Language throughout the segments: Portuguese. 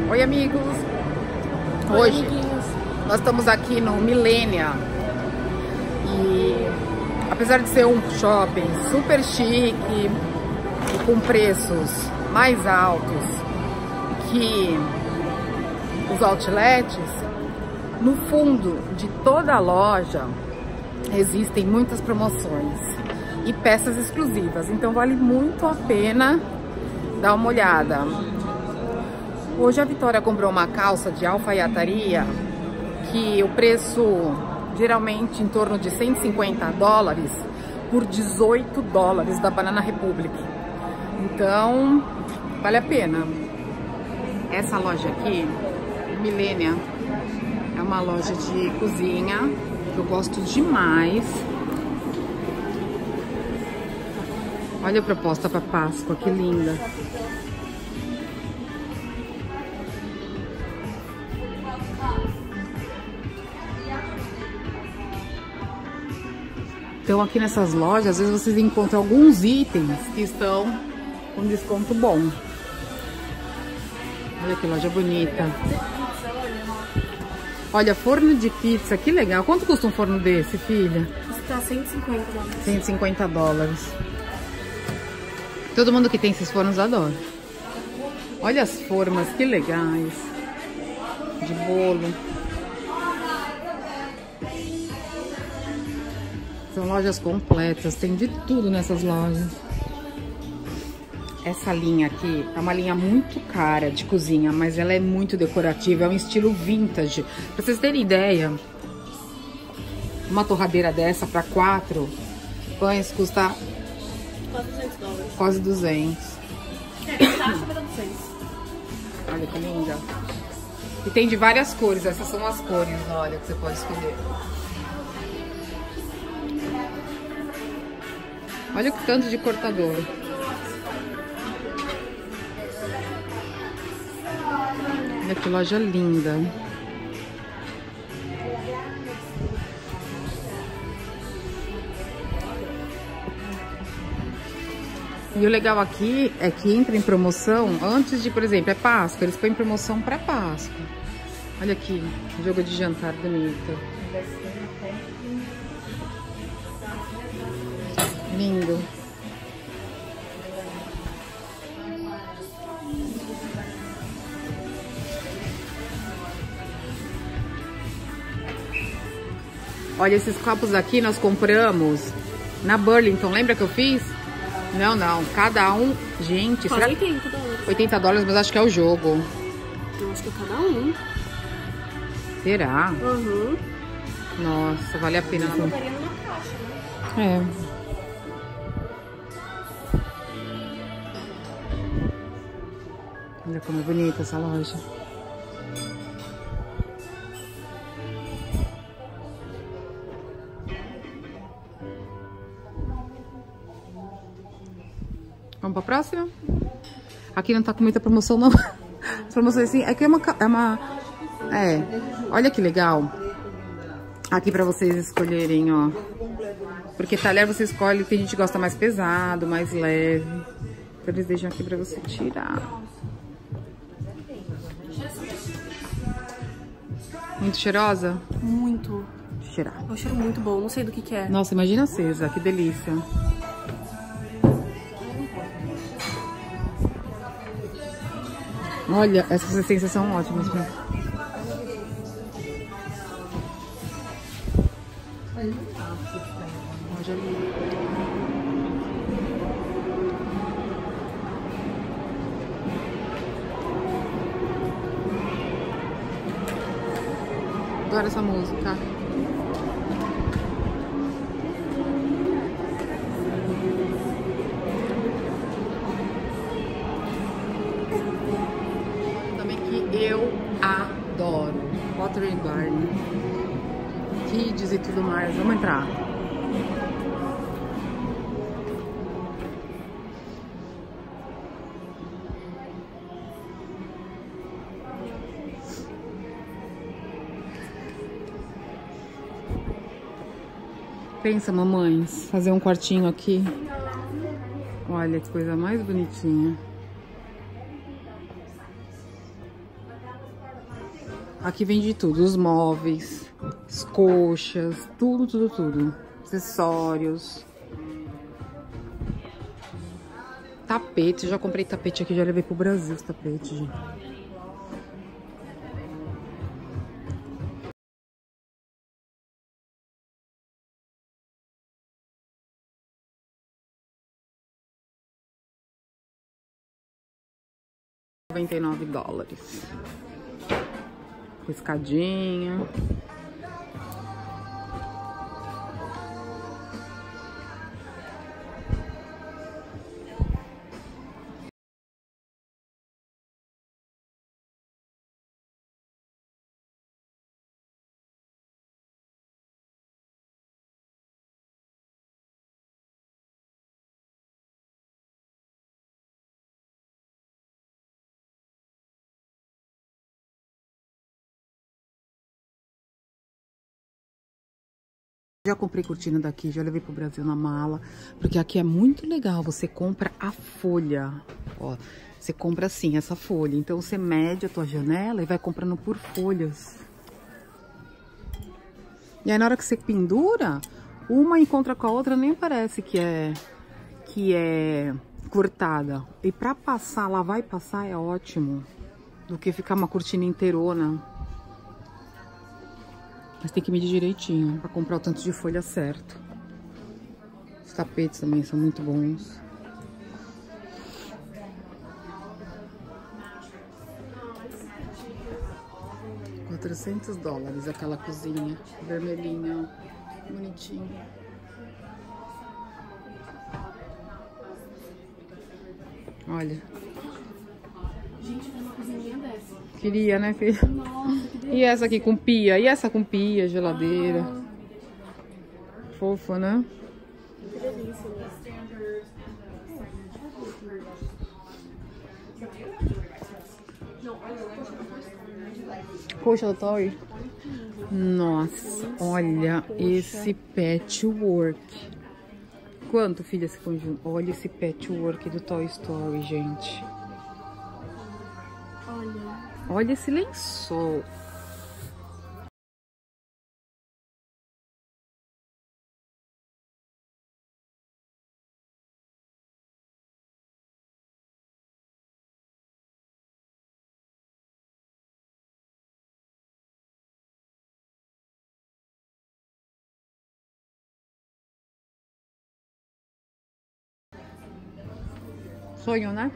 Oi, amigos! Hoje nós estamos aqui no Millenia e apesar de ser um shopping super chique e com preços mais altos que os outlets, no fundo de toda a loja existem muitas promoções e peças exclusivas, então vale muito a pena dar uma olhada. Hoje a Vitória comprou uma calça de alfaiataria que o preço geralmente em torno de 150 dólares por 18 dólares da Banana Republic. Então, vale a pena. Essa loja aqui, Millenia, é uma loja de cozinha que eu gosto demais. Olha a proposta para Páscoa, que linda. Então aqui nessas lojas, às vezes vocês encontram alguns itens que estão com desconto bom. Olha que loja bonita. Olha, forno de pizza, que legal. Quanto custa um forno desse, filha? Custa 150 dólares. 150 dólares. Todo mundo que tem esses fornos adora. Olha as formas, que legais. De bolo. São lojas completas, tem de tudo nessas lojas. Essa linha aqui é uma linha muito cara de cozinha, mas ela é muito decorativa, é um estilo vintage. Pra vocês terem ideia, uma torradeira dessa para 4 pães custa Quase 200 dólares. quase 200. Taxa para 200. Olha que linda. E tem de várias cores, essas são as cores, olha, que você pode escolher. Olha o tanto de cortador. Olha que loja linda. E o legal aqui é que entra em promoção antes de, por exemplo, é Páscoa, eles põem promoção para Páscoa. Olha aqui, jogo de jantar bonito. Lindo. Olha, esses copos aqui nós compramos na Burlington. Lembra que eu fiz? Não. Cada um... Gente, Quase será... 80 dólares. 80 dólares, mas acho que é o jogo. Eu acho que é cada um. Será? Uhum. Nossa, vale a pena. Ela botaria numa caixa, né? É. Olha como é bonita essa loja. Vamos pra próxima? Aqui não tá com muita promoção, não. As promoções assim, aqui é uma... olha que legal. Aqui pra vocês escolherem, ó. Porque talher você escolhe, tem gente que gosta mais pesado, mais leve. Então eles deixam aqui pra você tirar. Muito cheirosa? Muito. Deixa eu cheirar. É um cheiro muito bom, não sei do que é. Nossa, imagina acesa, que delícia. Olha, essas essências são ótimas. Loja linda. Adoro essa música. Também que eu adoro Pottery Barn, Kids e tudo mais. Vamos entrar. Pensa, mamães, fazer um quartinho aqui. Olha que coisa mais bonitinha. Aqui vende tudo, os móveis, as coxas, tudo. Acessórios. Tapete, já comprei tapete aqui, já levei pro Brasil esse tapete, gente. $99. Escadinha. Já comprei cortina daqui, já levei pro Brasil na mala, porque aqui é muito legal, você compra a folha, ó, você compra assim, essa folha, então você mede a tua janela e vai comprando por folhas. E aí na hora que você pendura, uma encontra com a outra, nem parece que é cortada. E pra passar, lavar e passar é ótimo, do que ficar uma cortina inteirona. Mas tem que medir direitinho pra comprar o tanto de folha certo. Os tapetes também são muito bons. $400 aquela cozinha vermelhinha, ó, bonitinha. Olha. Gente, tem uma cozinha dessa. Queria, né, filha? Nossa, que delícia. E essa aqui com pia? E essa com pia, geladeira? Fofa, né? Que delícia, né? Coxa do Toy? Nossa, olha esse patchwork. Quanto, filha, esse conjunto? Olha esse patchwork do Toy Story, gente. Olha esse lençol. Sonho, né?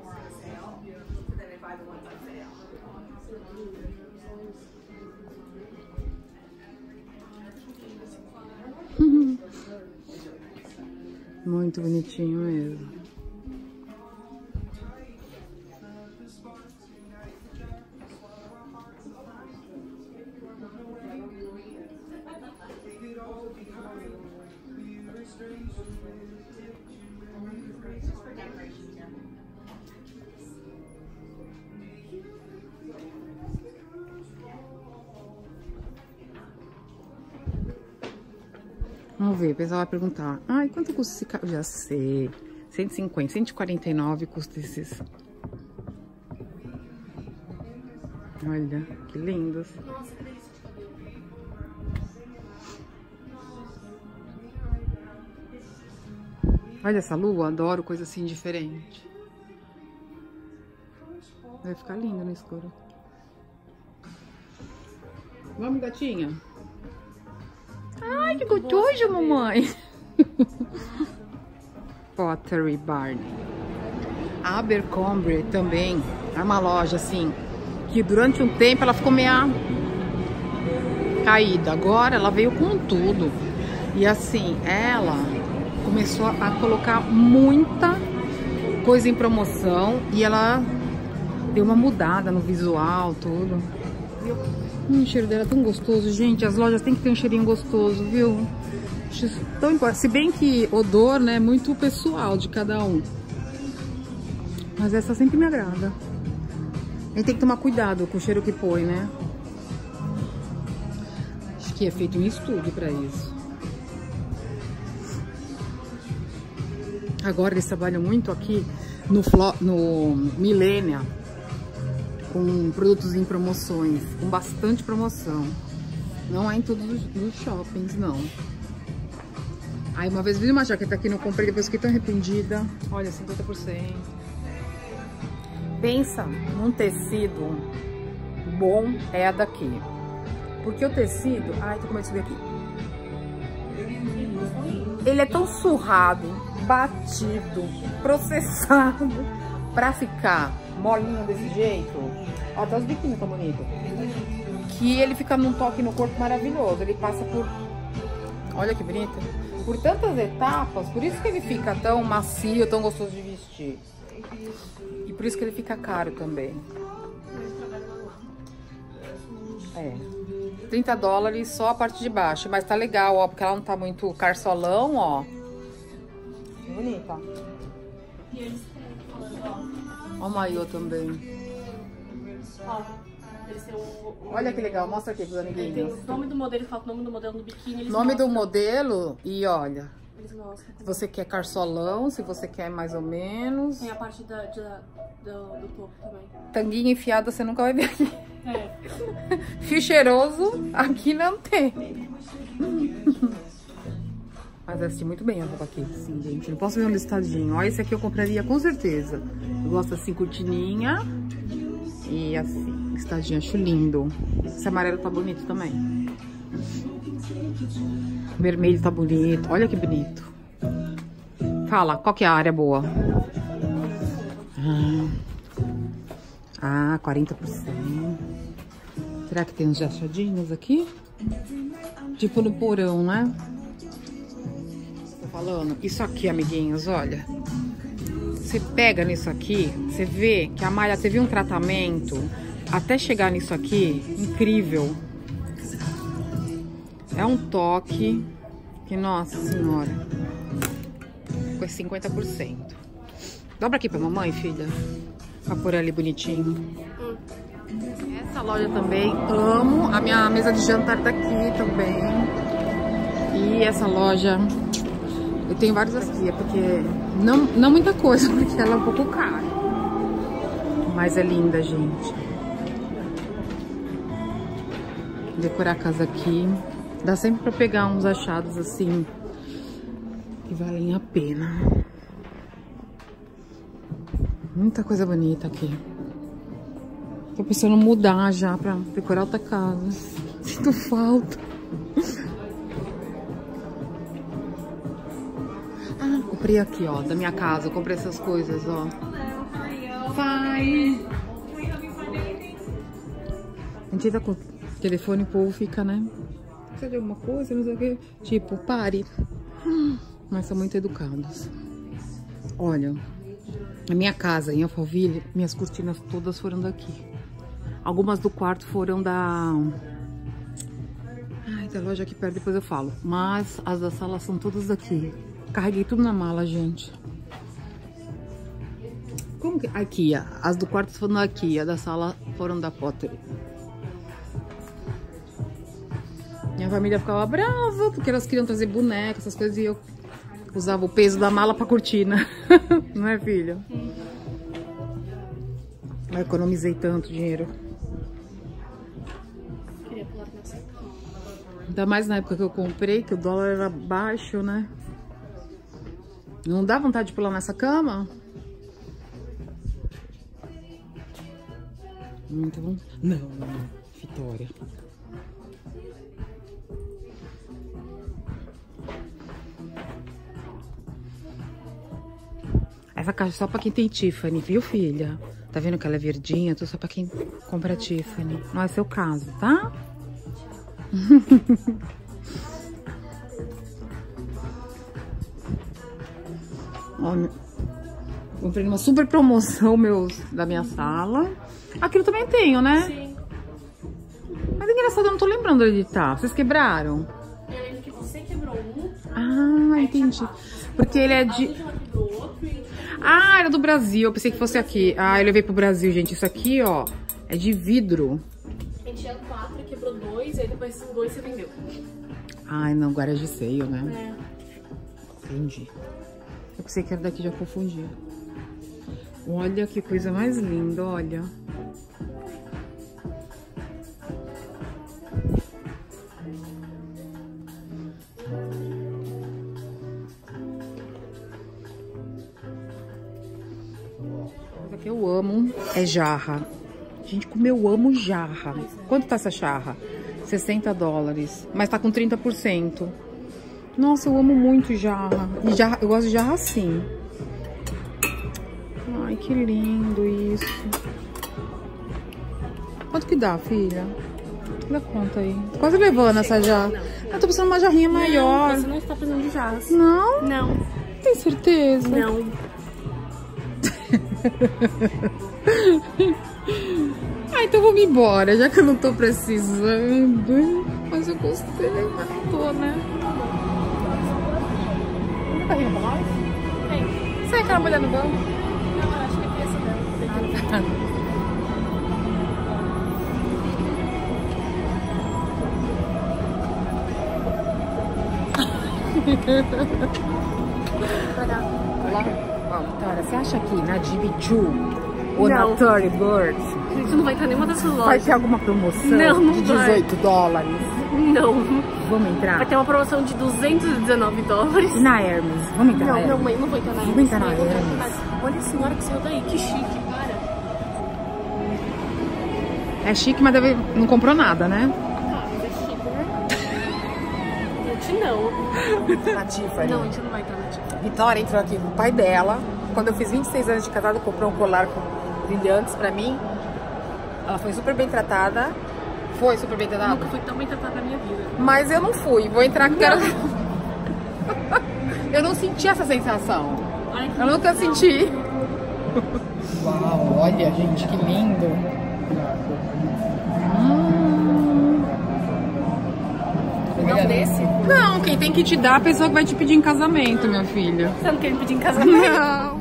Muito bonitinho mesmo. Vamos ver, o pessoal vai perguntar. Ai, quanto custa esse carro? Já sei. 150, 149 custa esses. Olha, que lindos. Olha essa lua, adoro coisa assim diferente. Vai ficar lindo no escuro. Vamos, gatinha? Ai, que gostoso, mamãe. Pottery Barn. A Abercrombie também é uma loja assim que durante um tempo ela ficou meio caída. Agora ela veio com tudo. E assim, ela começou a colocar muita coisa em promoção e ela deu uma mudada no visual, tudo. O cheiro dela é tão gostoso, gente. As lojas têm que ter um cheirinho gostoso, viu? Tão importante. Se bem que odor, né, é muito pessoal de cada um. Mas essa sempre me agrada. A gente tem que tomar cuidado com o cheiro que põe, né? Acho que é feito um estudo pra isso. Agora eles trabalham muito aqui no Millenia. com produtos em promoções, com bastante promoção. Não é em todos os shoppings, não. Aí uma vez vi uma jaqueta aqui, não comprei, depois fiquei tão arrependida. Olha, 50%. Pensa num tecido bom, é a daqui. Porque o tecido... Ai, tô com medo de subir aqui. Ele é tão surrado, batido, processado, pra ficar molinho desse jeito. Ó, até os biquíni tão bonitos. Que ele fica num toque no corpo maravilhoso. Ele passa por... Olha que bonito. Por tantas etapas, por isso que ele fica tão macio, tão gostoso de vestir. E por isso que ele fica caro também. É. $30 só a parte de baixo. Mas tá legal, ó. Porque ela não tá muito carçolão, ó. Bonita. E eles falando, Ó o maiô também. ó, eles têm Olha que legal. Mostra aqui pros tem amiguinhos. o nome do modelo, fala o nome do modelo no biquíni. Eles Nome do mostram. modelo e olha. Eles mostram. Se você quer carçolão, se você quer mais ou menos. Tem a parte do topo também. Tanguinha enfiada você nunca vai ver aqui. É. Fio cheiroso, aqui não tem. Mas vai assistir muito bem a roupa aqui, sim, gente. Não posso ver um listadinho. Ó, esse aqui eu compraria com certeza. Eu gosto assim, cortininha. E assim, listadinho, acho lindo. Esse amarelo tá bonito também. O vermelho tá bonito. Olha que bonito. Fala, qual que é a área boa? Ah, 40%. Será que tem uns achadinhos aqui? Tipo no porão, né? Tô falando. Isso aqui, amiguinhos, olha. Você pega nisso aqui, você vê que a malha teve um tratamento até chegar nisso aqui, incrível. É um toque que, nossa senhora, ficou 50%. Dobra aqui pra mamãe, filha, pra pôr ali bonitinho. Essa loja também, amo. A minha mesa de jantar tá aqui também. E essa loja, eu tenho vários aqui, é porque não muita coisa, porque ela é um pouco cara. Mas é linda, gente. Decorar a casa aqui. Dá sempre pra pegar uns achados assim que valem a pena. Muita coisa bonita aqui. Tô pensando em mudar já pra decorar outra casa. Sinto falta. Ah, comprei aqui, ó, da minha casa. Eu comprei essas coisas, ó. Vai! A gente tá com o telefone, o povo fica, né? Precisa de alguma coisa, não sei o quê. Tipo, pare. Mas são muito educados. Olha, a minha casa em Alphaville, minhas cortinas todas foram daqui. Algumas do quarto foram da... Ai, da loja aqui perto, depois eu falo. Mas as da sala são todas daqui. Carreguei tudo na mala, gente. Como que... Aqui, as do quarto foram daqui, a da sala foram da Potter. Minha família ficava brava, porque elas queriam trazer boneca, essas coisas, e eu usava o peso da mala pra cortina. Não é, filho? Eu economizei tanto dinheiro. Queria pular nessa cama. Ainda mais na época que eu comprei, que o dólar era baixo, né? Não dá vontade de pular nessa cama? Muito bom. Não, Vitória. Essa caixa é só pra quem tem Tiffany, viu, filha? Tá vendo que ela é verdinha? Tô só pra quem compra Tiffany. Não é seu caso, tá? Ó, comprei uma super promoção da minha sala. Aquilo também tenho, né? Sim. Mas engraçado, eu não tô lembrando de editar. Vocês quebraram? Eu lembro que você quebrou um. Ah, entendi. Porque ele é de... Ela quebrou outro e... Ah, era do Brasil. Eu pensei que fosse aqui. Ah, eu levei pro Brasil, gente. Isso aqui, ó, é de vidro. A gente tinha 4, quebrou 2, aí depois esses 2 você vendeu. Ai, não, agora é de seio, né? É. Entendi. Eu pensei que era daqui, já confundi. Olha que coisa mais linda, olha. É jarra. Gente, como eu amo jarra. Quanto tá essa jarra? 60 dólares. Mas tá com 30%. Nossa, eu amo muito jarra. E jarra, eu gosto de jarra assim. Ai, que lindo isso. Quanto que dá, filha? Dá conta aí. Tô quase levando essa jarra. Eu tô precisando de uma jarrinha maior. Você não está precisando de jarras. Não? Não. Tem certeza? Não. Ah, então vamos embora, já que eu não tô precisando. Mas eu gostei, mas não tô, né? Não tá rindo pra nós? Tem. Você é aquela mulher no banco? Não, eu acho que é essa dela. Olá. Ó, Vitória, você acha que na DB2 ou Não. na Tory Bird A gente não vai estar em nenhuma dessas lojas. vai ter alguma promoção Não de vai. 18 dólares? Não. Vamos entrar? Vai ter uma promoção de 219 dólares. E na Hermes? Vamos entrar na Não, Hermes? não, mãe, não vou entrar na Vamos Hermes. entrar na Mãe, não vou Hermes. entrar. Olha a senhora que saiu daí, que chique, para. É chique, mas deve... não comprou nada, né? Ah, mas é chique, né? A gente não. Na Tiffany. Não, a gente não vai entrar na Tiffany. Vitória entrou aqui com o pai dela. Quando eu fiz 26 anos de casado, comprou um colar com brilhantes pra mim. Ela foi super bem tratada. Foi super bem Eu tratada? nunca fui tão bem tratada na minha vida. Mas eu não fui. Vou entrar que quero... Eu não senti essa sensação. Ai, que Eu nunca legal. senti. Uau, olha, gente, que lindo. Não desse? Não, quem tem que te dar é a pessoa que vai te pedir em casamento, minha filha. Você não quer me pedir em casamento? Não.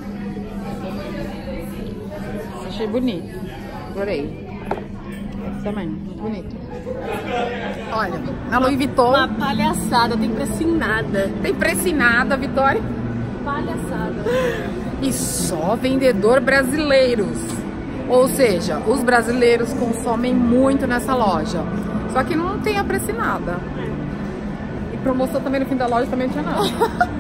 Achei bonito. Adorei. Esse também, muito bonito. Olha, na Louis Vuitton. Uma palhaçada, tem preço em nada. Tem preço em nada, Vitória. Palhaçada. E só vendedor brasileiros. Ou seja, os brasileiros consomem muito nessa loja. Só que não tem a preço em nada. E promoção também no fim da loja também não tinha nada.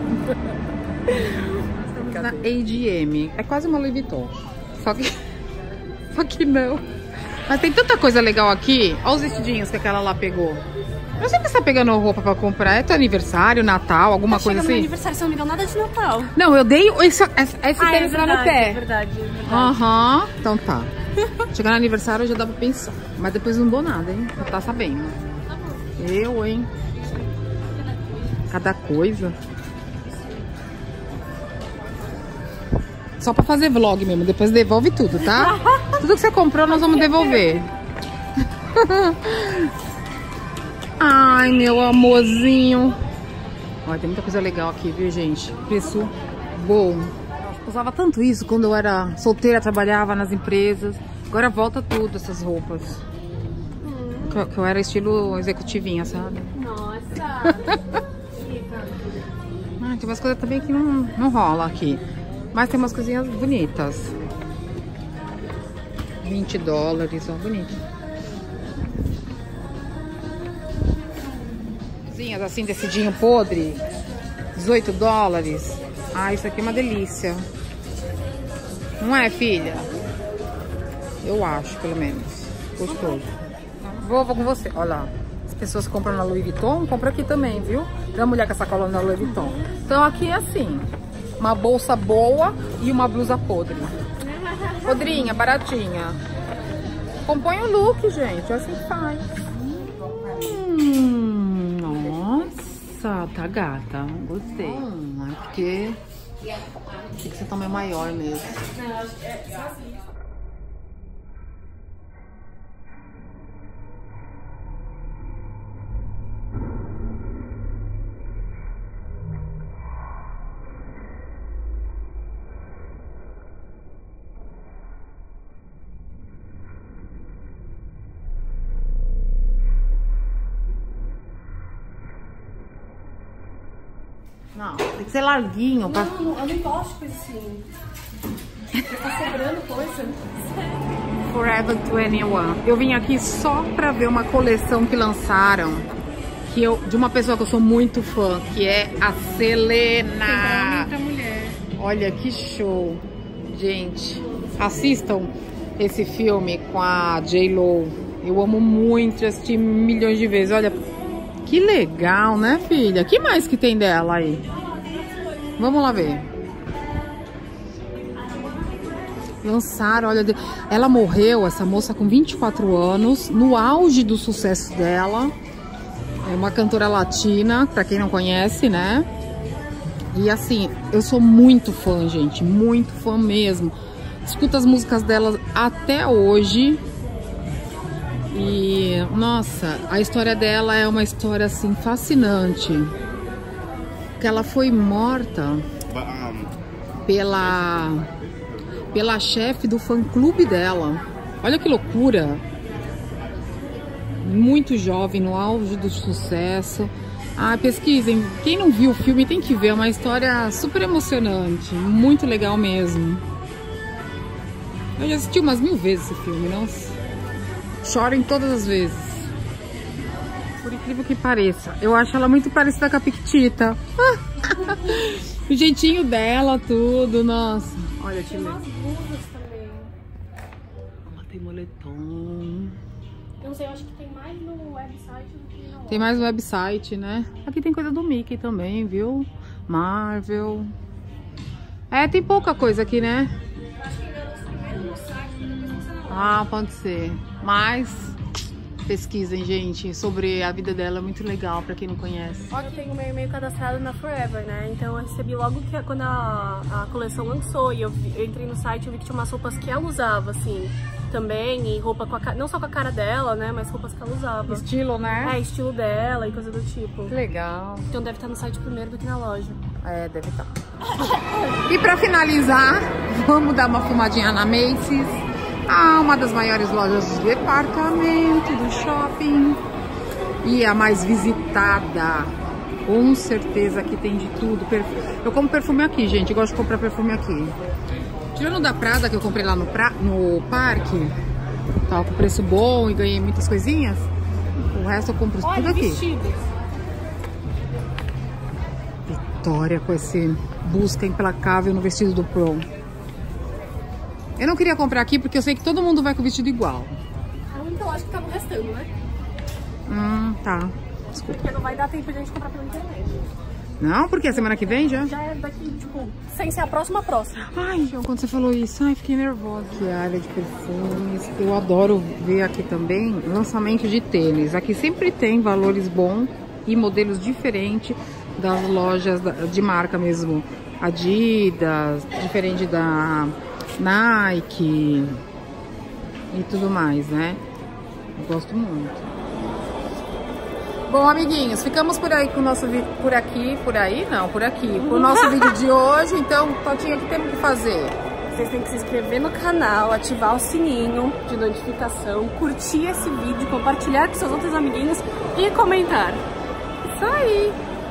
Na ADM. É quase uma Louis Vuitton. Só que não. Mas tem tanta coisa legal aqui. Olha os vestidinhos que aquela lá pegou. Eu sei que você tá pegando roupa pra comprar. É teu aniversário, Natal, alguma coisa Chega no meu assim? aniversário, você não me deu nada de Natal. Não, eu dei esse tênis lá no É pé. verdade. Aham, então tá. Chegar no aniversário já dá pra pensar. Mas depois não dou nada, hein? Você tá sabendo. Tá bom. Eu, hein? Cada coisa. Só pra fazer vlog mesmo. Depois devolve tudo, tá? Tudo que você comprou nós vamos devolver. Ai, meu amorzinho. Olha, tem muita coisa legal aqui, viu, gente? Preço bom. Eu usava tanto isso quando eu era solteira, trabalhava nas empresas. Agora volta tudo, essas roupas. Que eu era estilo executivinha, sabe? Nossa. Ah, tem umas coisas também que não rola aqui. Mas tem umas coisinhas bonitas. 20 dólares, ó, bonito. Coisinhas assim, decidinho podre. 18 dólares. Ah, isso aqui é uma delícia. Não é, filha? Eu acho, pelo menos. Gostoso. Vou com você. Olha lá. As pessoas compram na Louis Vuitton, compram aqui também, viu? Tem uma mulher com essa sacola na Louis Vuitton. Então aqui é assim. Uma bolsa boa e uma blusa podre. Podrinha, baratinha. Compõe o look, gente. É assim que faz. Nossa, tá gata. Gostei. É porque tem que ser tamanho maior mesmo. Não, tem que ser larguinho. Pra... Não, eu não gosto de coisa assim. Tá sobrando coisa. Forever 21. Eu vim aqui só pra ver uma coleção que lançaram de uma pessoa que eu sou muito fã, que é a Selena. Tem pra mulher. Olha que show. Gente, assistam esse filme com a J.Lo. Eu amo muito, já assisti milhões de vezes. Olha, que legal, né, filha? Que mais que tem dela aí? Vamos lá ver. Lançaram, olha, ela morreu, essa moça, com 24 anos, no auge do sucesso dela. É uma cantora latina, pra quem não conhece, né? E assim, eu sou muito fã, gente, muito fã mesmo. Escuto as músicas dela até hoje. E, nossa, a história dela é uma história, assim, fascinante. Que ela foi morta pela chefe do fã-clube dela. Olha que loucura. Muito jovem, no auge do sucesso. Ah, pesquisem. Quem não viu o filme tem que ver. É uma história super emocionante. Muito legal mesmo. Eu já assisti umas 1000 vezes esse filme, nossa. Chorem todas as vezes. Por incrível que pareça. Eu acho ela muito parecida com a Piquitita. O jeitinho dela, tudo, nossa. Olha, tem umas blusas também. Ela tem moletom. Eu não sei, eu acho que tem mais no website do que na loja. Tem mais no website, né? Aqui tem coisa do Mickey também, viu? Marvel. É, tem pouca coisa aqui, né? Acho que ainda lançou primeiro no site, depois lança na loja. Ah, pode ser. Mas pesquisem, gente, sobre a vida dela, é muito legal pra quem não conhece. Eu tenho meu e-mail cadastrado na Forever, né? Então eu recebi logo que quando a coleção lançou e eu entrei no site, eu vi que tinha umas roupas que ela usava, assim, também, e roupa com não só com a cara dela, né? Mas roupas que ela usava. Estilo, né? É, estilo dela e coisa do tipo. Que legal. Então deve estar no site primeiro do que na loja. É, deve estar. E pra finalizar, vamos dar uma filmadinha na Macy's. Ah, uma das maiores lojas de departamento do shopping. E a mais visitada. Com certeza que tem de tudo. Eu compro perfume aqui, gente. Eu gosto de comprar perfume aqui. Tirando da Prada, que eu comprei lá no parque. Tava com preço bom e ganhei muitas coisinhas. O resto eu compro tudo aqui. Vestidos. Vitória com esse busca implacável no vestido do prom. Eu não queria comprar aqui porque eu sei que todo mundo vai com vestido igual. A única loja que tava restando, né? Tá. Desculpa. Porque não vai dar tempo de a gente comprar pela internet. Não? Porque a semana que vem já? Já é daqui, tipo, sem ser a próxima. Ai, João, quando você falou isso, ai, fiquei nervosa. Que área de perfumes. Eu adoro ver aqui também lançamento de tênis. Aqui sempre tem valores bons e modelos diferentes das lojas de marca mesmo. Adidas, diferente da Nike e tudo mais, né? Eu gosto muito. Bom, amiguinhos, ficamos por aí com o nosso vídeo. Por aqui, com o nosso vídeo de hoje. Então, Totinha, o que temos que fazer? Vocês têm que se inscrever no canal, ativar o sininho de notificação, curtir esse vídeo, compartilhar com seus outros amiguinhos e comentar. Isso aí.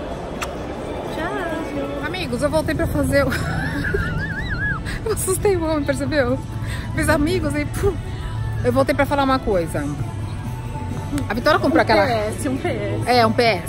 Tchau. Amigos, eu voltei pra fazer o... Eu assustei o homem, percebeu? Fiz amigos e... Eu voltei pra falar uma coisa. A Vitória comprou aquela... Um PS. É, um PS.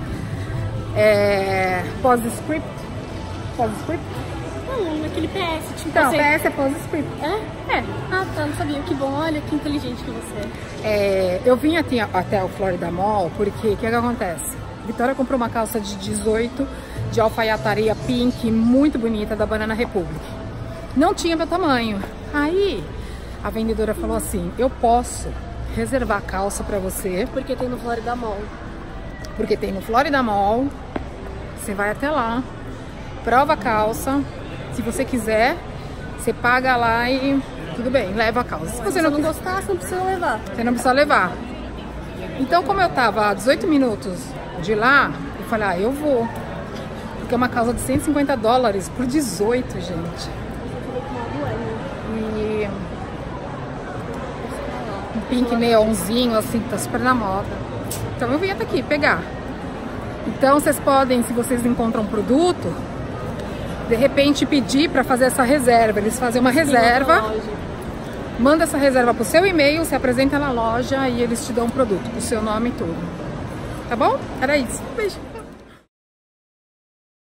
Postscript. Postscript? Não, aquele PS. Tipo, Então, você... PS é postscript. É? Ah, tá, não sabia. Que bom, olha que inteligente que você é. Eu vim até o Florida Mall porque o que acontece? A Vitória comprou uma calça de 18 de alfaiataria pink, muito bonita, da Banana Republic. Não tinha meu tamanho. Aí a vendedora falou assim: eu posso reservar a calça pra você. Porque tem no Florida Mall. Porque tem no Florida Mall. Você vai até lá, prova a calça. Se você quiser, você paga lá e tudo bem, leva a calça. Se você não gostar, você não precisa levar. Você não precisa levar. Então, como eu tava a 18 minutos de lá, eu falei, eu vou. Porque é uma calça de $150 por 18, gente. E um pink neonzinho, assim, que tá super na moda. Então eu vim até aqui pegar. Então vocês podem, se vocês encontram um produto, de repente pedir para fazer essa reserva. Eles fazem uma reserva, manda essa reserva pro seu e-mail, se apresenta na loja e eles te dão um produto com o seu nome e tudo. Tá bom? Era isso. Beijo.